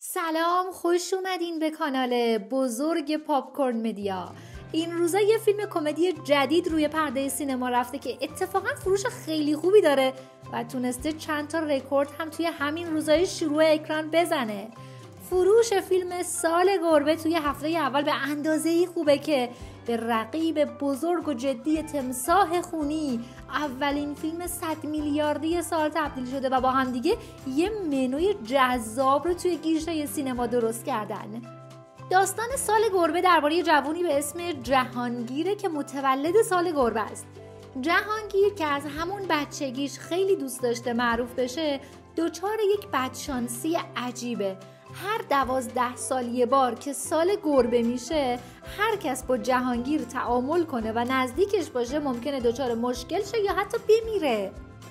سلام، خوش اومدین به کانال بزرگ پاپکورن مدیا. این روزا یه فیلم کمدی جدید روی پرده سینما رفته که اتفاقا فروش خیلی خوبی داره و تونسته چند تا رکورد هم توی همین روزای شروع اکران بزنه. فروش فیلم سال گربه توی هفته اول به اندازه‌ای خوبه که به رقیب بزرگ و جدی تمساح خونی، اولین فیلم 100 میلیاردی سال تبدیل شده و با هم دیگه یه منوی جذاب رو توی گیشه سینما درست کردن. داستان سال گربه درباره جوونی به اسم جهانگیره که متولد سال گربه است. جهانگیر که از همون بچگیش خیلی دوست داشته معروف بشه، دچار یک بدشانسی عجیبه. هر 12 سال یه بار که سال گربه میشه، هر کس با جهانگیر تعامل کنه و نزدیکش باشه ممکنه دچار مشکل شه یا حتی بمیره.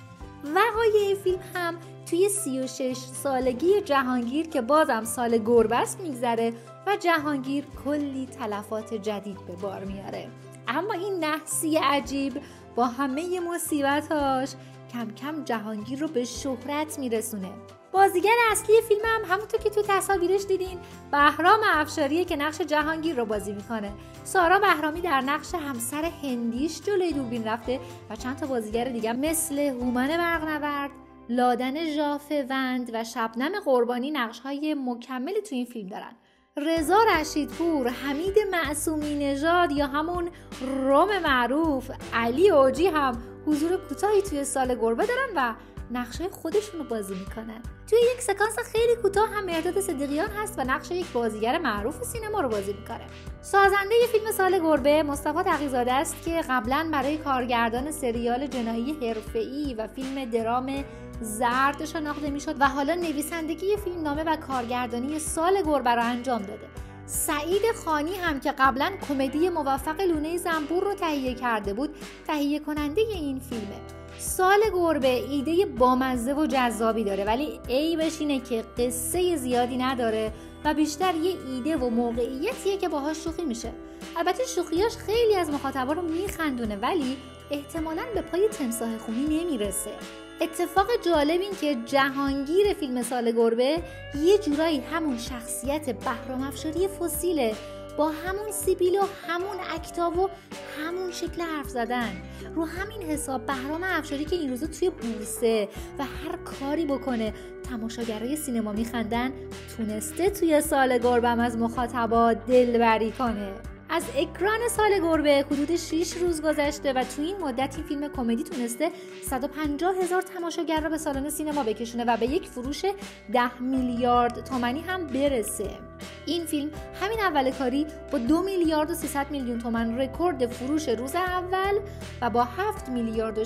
وقایع فیلم هم توی 36 سالگی جهانگیر که بازم سال گربه است میگذره و جهانگیر کلی تلفات جدید به بار میاره. اما این نحسی عجیب با همه مصیبتاش کم کم جهانگیر رو به شهرت میرسونه. بازیگر اصلی فیلم هم همونطور که تو تصاویرش دیدین بهرام افشاریه که نقش جهانگیر رو بازی میکنه. سارا بهرامی در نقش همسر هندیش جلوی دوربین رفته و چند تا بازیگر دیگه مثل هومن برقنورد، لادن ژافوند و شبنم قربانی نقش‌های مکملی تو این فیلم دارن. رضا رشیدپور، حمید معصومی نژاد یا همون روم معروف، علی اوجی هم حضور کوتاهی توی سال گربه دارن و نقشای خودشون رو بازی میکنن. توی یک سکانس خیلی کوتاه هم مرداد صدیقیان هست و نقش یک بازیگر معروف سینما رو بازی میکنه. سازنده فیلم سال گربه مصطفی تقی‌زاده است که قبلا برای کارگردان سریال جنایی حرفه‌ای و فیلم درام زرد شناخته میشد و حالا نویسندگی فیلمنامه و کارگردانی سال گربه رو انجام داده. سعید خانی هم که قبلا کمدی موفق لونه زنبور رو تهیه کرده بود، تهیه کننده این فیلمه. سال گربه ایده بامزه و جذابی داره ولی عیبش اینه که قصه زیادی نداره و بیشتر یه ایده و موقعیتیه که باهاش شوخی میشه. البته شوخیاش خیلی از مخاطبا رو میخندونه ولی احتمالاً به پای تمساح خونی نمیرسه. اتفاق جالب این که جهانگیر فیلم سال گربه یه جورایی همون شخصیت بهرام افشاری فسیله، با همون سیبیل و همون اکتاف و همون شکل حرف زدن. رو همین حساب بهرام افشاری که این روزا توی بورسه و هر کاری بکنه تماشاگرای سینما میخندن، تونسته توی سال گربه هم از مخاطبا دلبری کنه. از اکران سال گربه حدود 6 روز گذشته و توی این مدت این فیلم کمدی تونسته 150,000 تماشاگر را به سالن سینما بکشونه و به یک فروش 10 میلیارد تومانی هم برسه. این فیلم همین اول کاری با 2 میلیارد و 300 میلیون تومان رکورد فروش روز اول و با 7 میلیارد و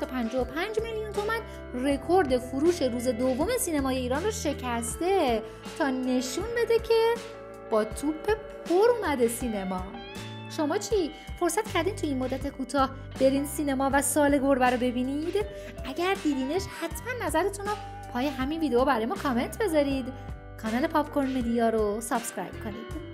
655 میلیون تومان رکورد فروش روز دوم سینمای ایران رو شکسته تا نشون بده که با توپ پر اومده سینما. شما چی؟ فرصت کردین تو این مدت کوتاه برین سینما و سال گربه رو ببینید؟ اگر دیدینش حتما نظرتون رو پای همین ویدیو برای ما کامنت بذارید. کانال پاپکورن مدیا رو سابسکرایب کنید.